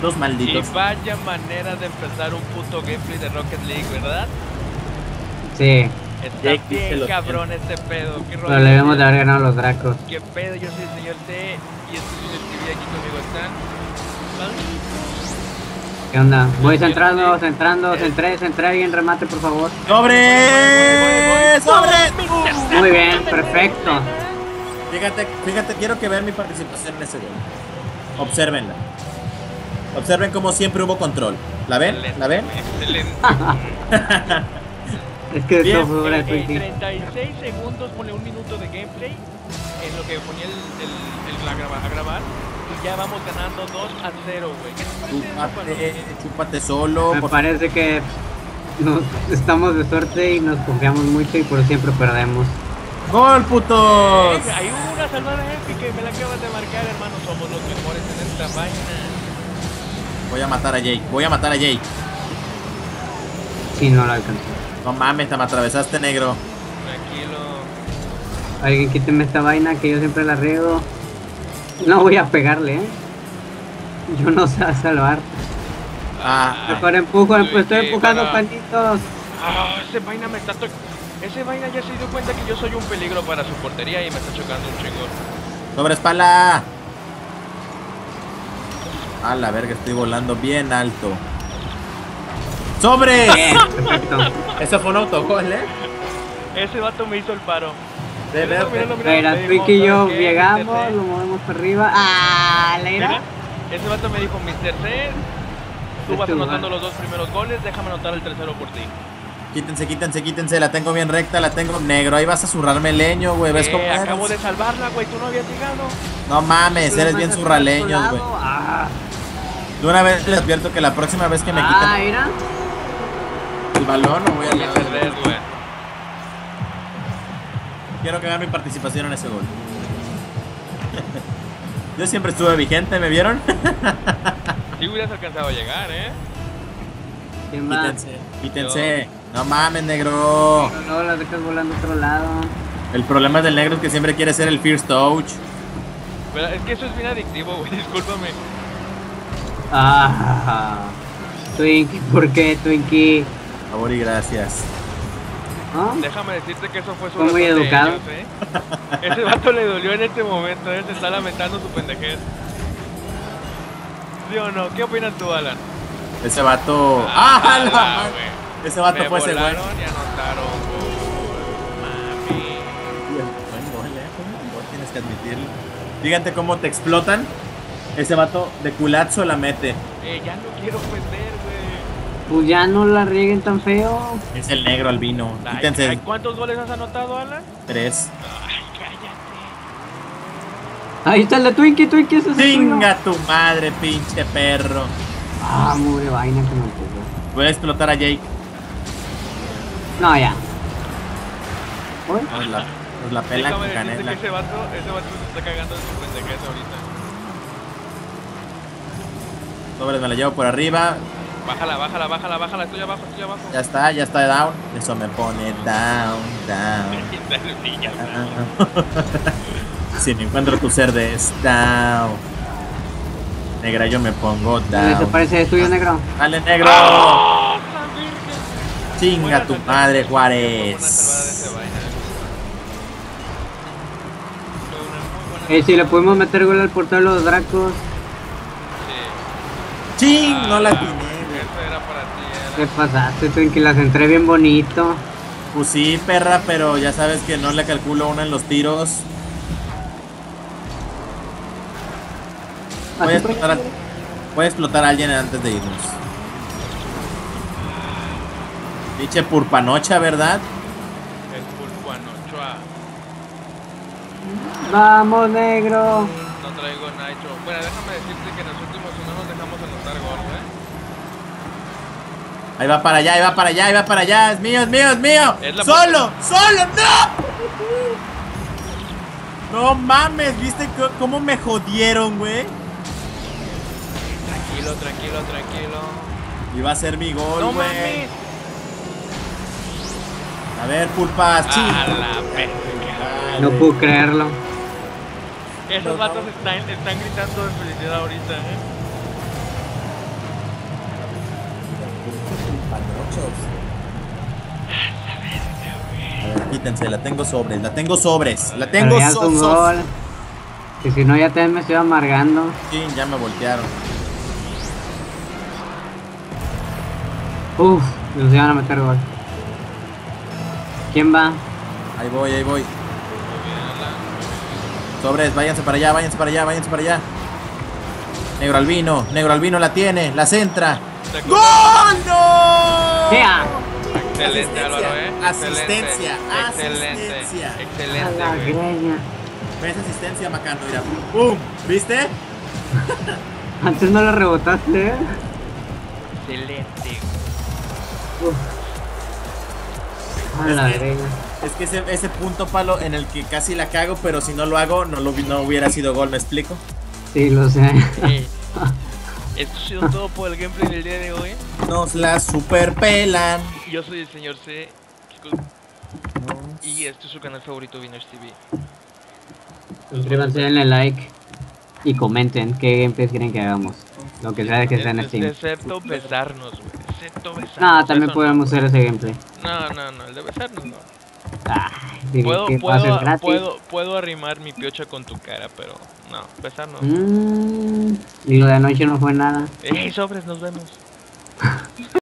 malditos, malditos. Y vaya manera de empezar un puto gameplay de Rocket League, ¿verdad? Sí. Está bien cabrón este pedo. ¿Qué Pero le debemos de haber ganado a los Dracos. ¿Qué pedo? Yo soy el señor T y este es el TV, aquí conmigo están. ¿Qué onda? Voy centrando, centré alguien remate por favor. ¡Sobre! ¡Sobre! Muy bien, perfecto. Fíjate, quiero que vean mi participación en ese gol. Obsérvenla. Observen como siempre hubo control. ¿La ven? ¿La ven? Excelente. Es que Bien. eso fue una 36 segundos, pone un minuto de gameplay en lo que ponía a grabar. Y ya vamos ganando 2-0, güey. Chúpate solo. Me parece que estamos de suerte y nos confiamos mucho y por siempre perdemos. ¡Gol, putos! Hay una salvada épica y me la acabas de marcar, hermano. Somos los mejores en esta vaina. Voy a matar a Jake. Sí, no lo alcanzó. No mames, te me atravesaste, negro. Tranquilo. Alguien quíteme esta vaina que yo siempre la riego. No voy a pegarle, Yo no sé salvar. Mejor empujo, estoy empujando panitos. Ese vaina me está tocando. Ese vaina ya se dio cuenta que yo soy un peligro para su portería y me está chocando un chingo. ¡Sobre espalda! A la verga, estoy volando bien alto. ¡Sobre! Bien, perfecto. Eso fue un autogol, Ese vato me hizo el paro. Mira, Twink y yo llegamos, lo movemos para arriba. ¡Ah! ¿La ira? Ese vato me dijo, Mr. C, tú vas anotando los 2 primeros goles, déjame anotar el tercero por ti. Quítense, la tengo bien recta, la tengo negro. Ahí vas a zurrarme leño, güey. ¿Ves cómo acabo de salvarla, güey, tú no habías llegado. No mames, eres bien zurraleño, güey. De una vez les advierto que la próxima vez que me quiten mira. el balón, no voy a perder, güey. Quiero que vean mi participación en ese gol. Yo siempre estuve vigente, ¿me vieron? Sí hubieras alcanzado a llegar, Quítense. No mames, negro. No, las dejas volando a otro lado. El problema del negro es que siempre quiere ser el first touch. Pero es que eso es bien adictivo, güey, discúlpame. Twinkie, ¿por qué, Twinkie? Por favor y gracias. ¿No? Déjame decirte que eso fue su muy educado. Ese vato le dolió en este momento, se está lamentando su pendejez. ¿Sí o no? ¿Qué opinas tú, Alan? Ese vato... Ese vato fue ese güey. Y anotaron, mami. Buen gol, tienes que admitirlo. Fíjate cómo te explotan. Ese vato de culazo la mete. Ya no quiero perder, güey. Pues ya no la rieguen tan feo. Es el negro albino. Quítense. ¿Cuántos goles has anotado, Alan? 3. Ay, cállate. Ahí está el de Twinkie, ese es el ¡Chinga tu madre, pinche perro! Muy vaina que me empujó. Voy a explotar a Jake. No, ya. Nos la pela con canela. Que ese vato se está cagando de su pendejez ahorita. Sobres, me la llevo por arriba. Bájala, estoy abajo. Ya está down. Eso me pone down. Si me encuentro tu ser de down. Negra, yo me pongo down. Eso parece tuyo, negro. Dale, negro. Chinga tu madre, Juárez. Si le pudimos meter gol al portero de los Dracos. Ching, no la atiné. Eso era para ti. ¿Qué pasaste, Twinkie? Las entré bien bonito. Pues sí, perra, pero ya sabes que no le calculo una en los tiros. Voy a explotar a alguien antes de irnos. Pinche purpanocha, ¿verdad? El purpanocha. Vamos, negro. No traigo nitro. Bueno, déjame decirte que en los últimos no nos dejamos anotar gol, Ahí va para allá. Es mío. ¡Solo! ¡No! No mames, ¿viste cómo me jodieron, güey? Tranquilo. Iba a ser mi gol, ¡No güey. mames! A ver, pulpas, No puedo creerlo. Esos vatos están gritando de felicidad ahorita, muchachos. A ver, quítense, la tengo sobres, la tengo sobres. La tengo sobres. Que si no ya también me estoy amargando. Sí, ya me voltearon. Uf, nos iban a meter gol. ¿Quién va? Ahí voy, ahí voy. Sobres, váyanse para allá, váyanse para allá, váyanse para allá. Negro Albino la tiene, la centra. ¡Gol! ¡No! ¡Sea! Excelente, Álvaro, Asistencia, excelente, asistencia. excelente, A la güey. greña. ¿Ves asistencia, Macano? Mira, ¡pum! ¿Viste? Antes no lo rebotaste, ¿eh? Excelente. Uf. A la greña. Es que ese punto palo en el que casi la cago, pero si no lo hago, no hubiera sido gol, ¿me explico? Sí, lo sé. Esto ha sido todo por el gameplay del día de hoy. Nos la superpelan. Yo soy el señor C, chicos. Y este es su canal favorito, Viners TV. Suscríbanse, denle like y comenten qué gameplays quieren que hagamos. Lo que sea que sea en Steam. Excepto besarnos, güey. Excepto besarnos. No, también Eso podemos hacer ese gameplay. No, el de besarnos no. Dije que va a ser gratis. Puedo arrimar mi piocha con tu cara, pero no, besarnos. Y lo de anoche no fue nada. Sobres, nos vemos.